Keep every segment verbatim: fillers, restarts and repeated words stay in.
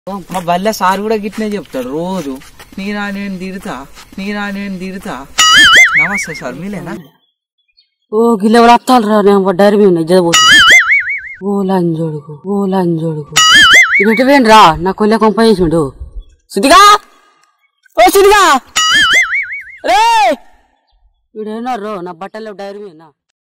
మా బల్లె సార్ కూడా గిట్నే చెప్తాడు రోజు. నీనా నేను తిడతా, నీనా నేను తిడతా. నమస్తే సార్, మీలేనా? ఓ గిల్ల వస్తాను రా, నేను డైరీ మీద జదపోతుంది. ఓ లంజోడుకు, ఓ లంజోడుకు ఇటు వేయండి రా, నా కొల్లె కొంప చేసిండు. సిద్ధిగా, ఓ సిద్ధిగా రే, వీడేనారు నా బట్టలు డైరీ మీద.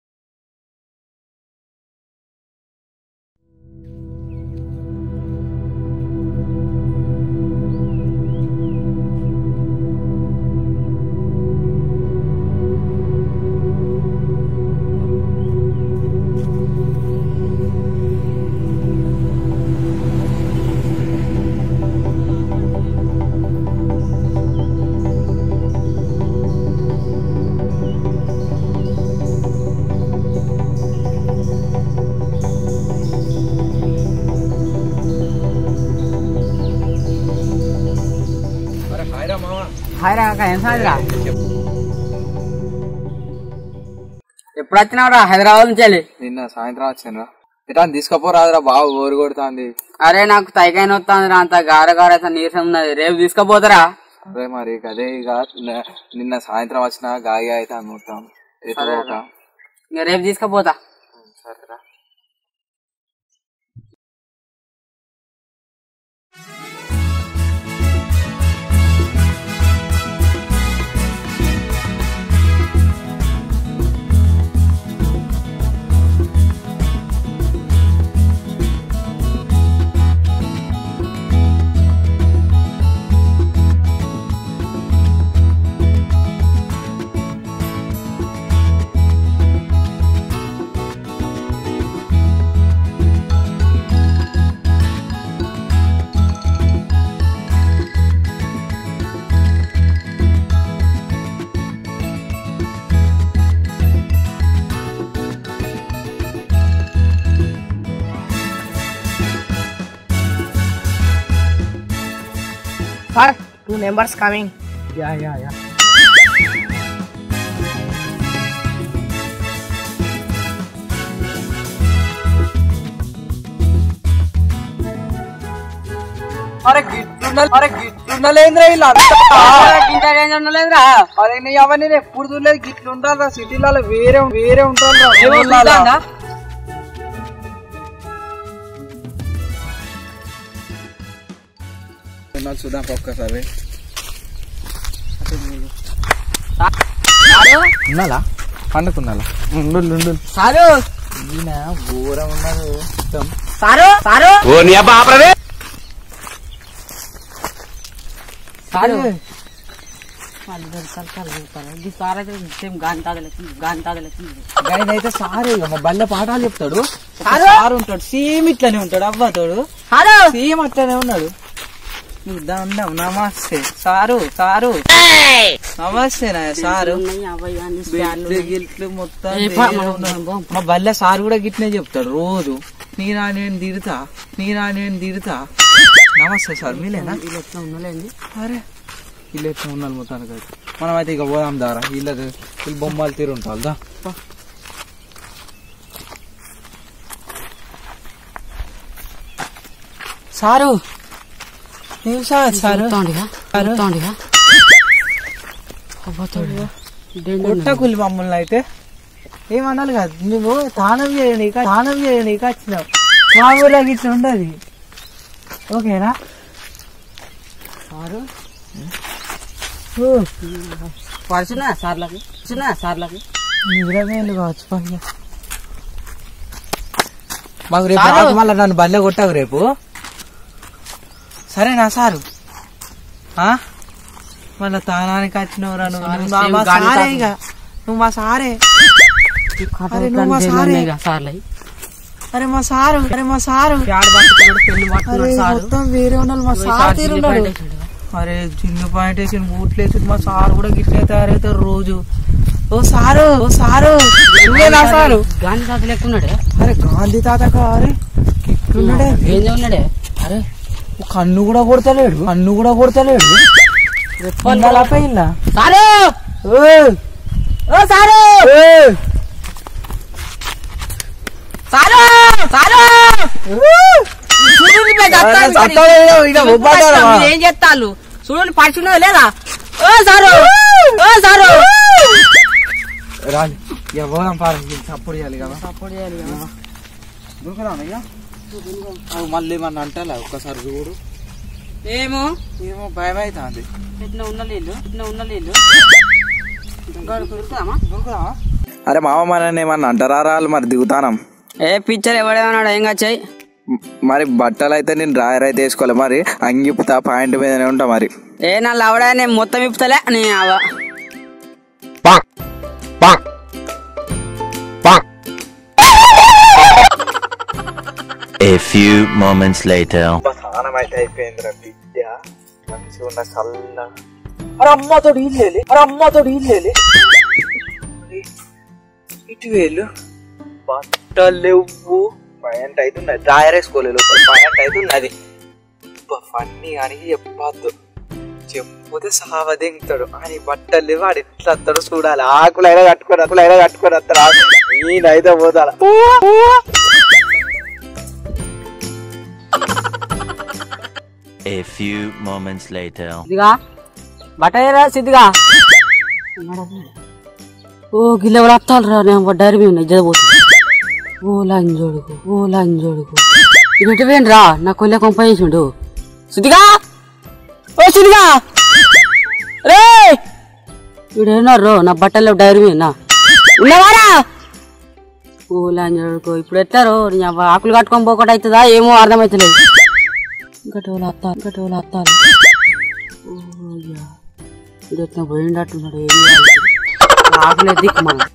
ఎప్పుడు వచ్చినావురా హైదరాబాద్ నుంచి? నిన్న సాయంత్రం వచ్చాను. ఇట్లా తీసుకపోరాదురా, బాగా ఊరు కొడుతుంది. అరే నాకు తైకాయన వస్తుంది రా, అంత గార గార నీరసం ఉన్నది. రేపు తీసుకపోతారా? అదే మరి అదే ఇక నిన్న సాయంత్రం వచ్చిన గాయ అయితే మొత్తం. ఇంకా రేపు తీసుకపోతా. సరేరా. Sir, two members coming. Yeah, yeah, yeah. అరే గిట్లున్న అరే గిట్లుండలేదురా ఇలా. అరే నీ అవన్నీ నేను ఎప్పుడు చూడలేదు. గిట్లు ఉంటారా సిటీలలో, వేరే వేరే ఉంటారా. చూద్దాం ఒక్కసారి. ఉన్నాలా పండుకున్నాలా? ఉండు సారు, ఈయన ఘోరం ఉన్నది. సారు సారు అయితే సారు మా బల్లె పాఠాలు చెప్తాడు. సారు ఉంటాడు, సేమ్ ఇట్లనే ఉంటాడు. అవ్వతాడు సేమ్ అట్లనే ఉన్నాడు. నమస్తే సారు, సారు నమస్తే సారు. గిట్లు మొత్తం మా బల్లె సారు కూడా గిట్నే చెప్తాడు రోజు. నీనా నేను తిడతా, నీనా నేను తిడతా. నమస్తే సార్, మీలేనా? ఉండలేండి. అరే వీళ్ళు ఎట్లా ఉండాలి మొత్తానికి అయితే. మనం అయితే ఇక పోదాం దారా. వీళ్ళకి వీళ్ళు బొమ్మలు తీరు ఉంటారు దా. సారు కొట్ట కూలి మమ్మల్ని అయితే ఏమనాలి కాదు. నువ్వు తానం చేయనీక తానం చేయనీక వచ్చినావు. మా ఊళ్ళకి ఇట్లా ఉండదు. ఓకేనా సారు? పరిచినా సార్లకి చిన్న సార్లకి నిద్రపోయింది కావచ్చు. పైగా మాకు రేపు మళ్ళీ నన్ను బల్లె కొట్టావు రేపు. సరేనా సారు? మళ్ళా తానానికి వచ్చినవరా నువ్వు? మా సారే ఇక నువ్వు మా సారే. అరే నువ్వు మా సారే. అరే మా సారు, అరే మా సారు మొత్తం వేరే ఉన్నాడు. మా సార్ తీరున్నాడు. అరే జిన్ను పాయింట్ వేసి బూట్లు వేసి మా సారు కూడా గిట్లే తయారవుతారు రోజు. ఓ సారు, ఓ సారు నా సారు. గాంధీ తాత లెక్కున్నాడే. అరే గాంధీ తాత అరే గిట్లున్నాడే. ఏం ఉన్నాడే? అరే కన్ను కూడా కొడతలేడు, కన్ను కూడా కొడతలేడు. సారు సారు సారు సారు ఏం చేస్తాను చూడండి పరిచున్నది లేదా ఓ సారు ఓ సారు రాలి పోదాం పార సపోర్ట్ చేయాలి కదా సపోర్ట్ చేయాలి కదా దూకదా మళ్ళీ ఏమన్నా అంటా ఒక్కసారి చూడు ఏమో ఏమో భయం అవుతుంది ఇట్లా ఉన్న నీళ్ళు ఇట్లా ఉన్న నీళ్ళు దొరుకుతామా దొరుకుదామా అరే మామ మన ఏమన్నా అంటారా రాళ్ళు మరి దిగుతానం ఏ పిక్చర్ ఎవడేమన్నాడు ఏం కాచాయి మరి బట్టలు అయితే నేను డ్రాయర్ అయితే వేసుకోవాలి మరి అంగిపుతా పాయింట్ మీదనే ఉంటా మరి ఏ నా లవడా నేను మొత్తం ఇప్పుతలే నీ అవా A few moments later. స్నానం అయితే అయిపోయిందిరా బిడ్డ మంచిగా ఉన్న చల్ల అరే అమ్మతో ఇల్లేలి అరే అమ్మతో ఇల్లేలి ఇటు వేలు బట్టలు లేవు పాయింట్ అయితే ఉన్నది డ్రాయర్ వేసుకోలేదు పాయింట్ అయితే ఉన్నది ఫన్నీ అని చెప్పద్దు చెప్పుతే సావ దింగుతాడు అని బట్టలు లేవు ఆడు ఎట్లా వస్తాడో చూడాలి ఆకులైనా కట్టుకొని ఆకులైనా కట్టుకొని వస్తాడు నేనైతే పోతాను A few moments later. సిద్ధిగా బట్టరా సిద్ధిగా ఓ గిల్ల ఎవరు వస్తాను రా నేను డైరీ మీద ఉన్నాయి జదపోతుంది ఓ లంజోడుకు ఓ లంజోడుకు ఇది వేయండి రా నా కొల్లె కొంప చేసిండు సిద్ధిగా ఓ సిద్ధిగా రే వీడేనారు నా బట్టలు డైరీ మీద ఉన్నవారా ఓ లంజోడుకు ఇప్పుడు ఎట్లారు ఆకులు కట్టుకొని పోకట అవుతుందా ఏమో అర్థమవుతలేదు గటోలు అత్తారు గటోలు అత్తారు ఓ అయ్యా ఇప్పుడు ఎట్లా పోయిండట్టున్నాడు ఏం ఆకులే దిక్కు మనం